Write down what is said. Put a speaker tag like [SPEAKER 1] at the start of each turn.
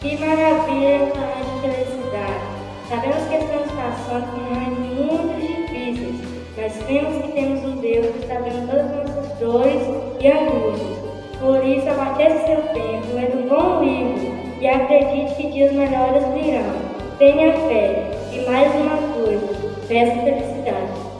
[SPEAKER 1] Que maravilha falar de felicidade. Sabemos que estamos passando por momentos muito difíceis, mas cremos que temos um Deus que está vendo todas as nossas dores e angústias. Por isso, abasteça seu tempo, lendo um bom livro e acredite que dias melhores virão. Tenha fé e mais uma coisa, peça felicidade.